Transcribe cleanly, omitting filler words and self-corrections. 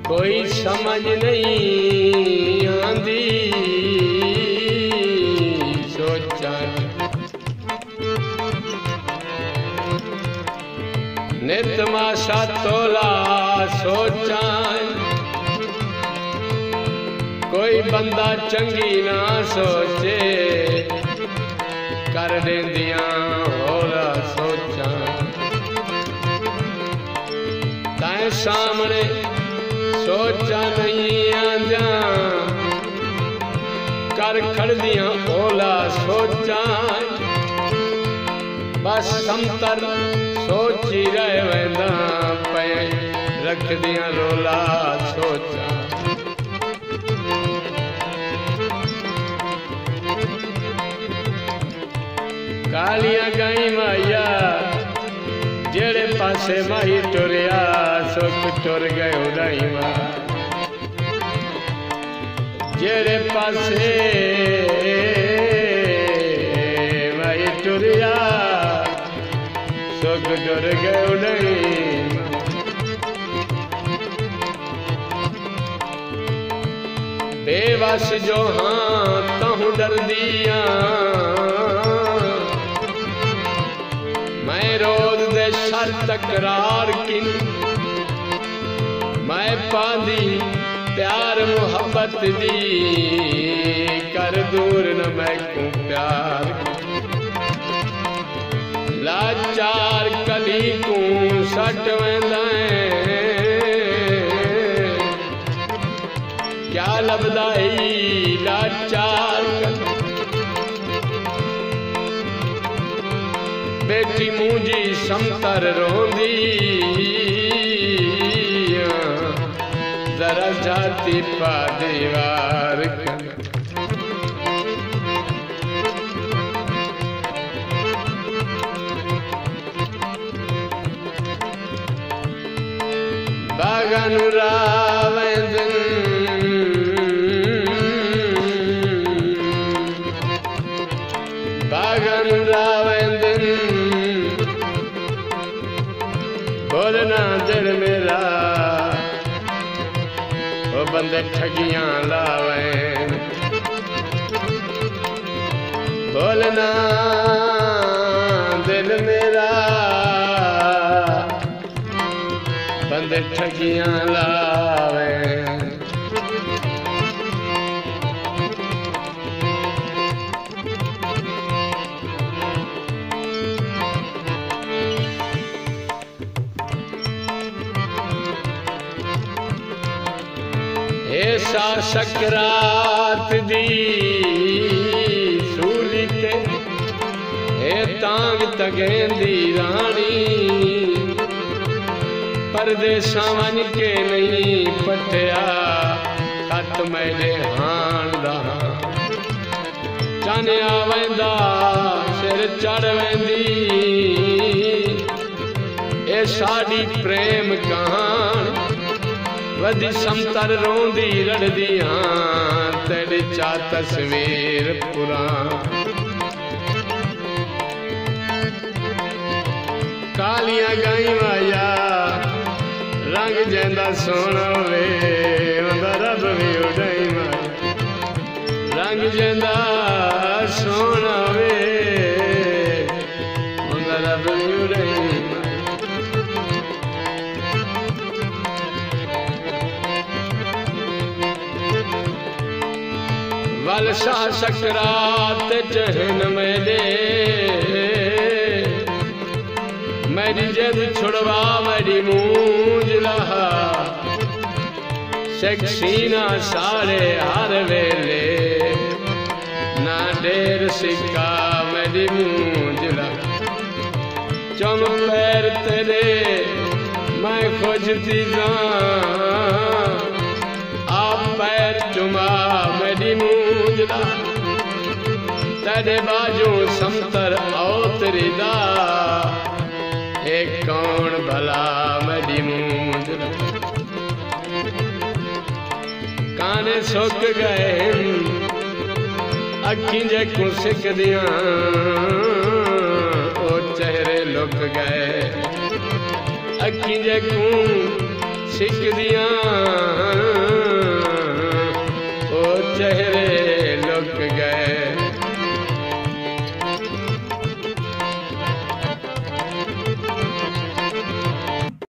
कोई समझ नहीं आंदी सोचा नित मासा तोला सोचा कोई बंदा चंगी ना सोचे कर देंदियां होला सोचा ताए सामने सोचा नहीं आंदा कर खड़दियां होला सोचा बस समतर सोची रह वेंदा पे रख दियां रोला सोचा कालिया गाई माया जेड़े पासे माही टुरिया सुख टुर गए उड़ाई मां जेड़े पासे माही टुरिया सुख टुर गए उड़ाई बेबस जो हाँ तहु डर दिया मैं रोज दे शर तकरार किन मैं पांदी प्यार मुहब्बत दी कर दूर न मैं को प्यार लाचार कली को सट वेंदा क्या लभदा ही लाचार बेटी मुझी समतर रोंदी जरा जाती पा दीवार बागन रावेंदन बागन रावेंदन बोलना दिल मेरा वो बंदे ठगियां लावे बोलना दिल मेरा बंदे ठगियां लावे ऐसा सकरात दी सूली ते हे तांग तगेंदी रानी परदेसा वन के नहीं पटिया खत मेरे हान दा चन आवेंदा सिर चढ़ वेंदी ए साडी प्रेम कहान वदी समतर रोंदी रड़दी हाँ तेरी चा तस्वीर पुरान कालिया गाई माया रंग जेंदा सोना वे रब भी उड़ाई माया रंग जेंदा सोना वे रब भी उड़ाई वलसा सकरात जहन मेरे मेरी जद छुड़वा मेरी मूंज लहा सेक्सीना सारे हर वेले ना डेर सिक्का मेरी मूंज लहा चम पैर तेरे मैं खोजती आप पैर चुमा मेरी मूंजला तेरे बाजू समतर औतरीदा एक कौन भला मेरी मूंजला काने सुक गए अखी जे को सिक दिया ओ चेहरे लुक गए अखी जे को छिक दिया ओ चेहरे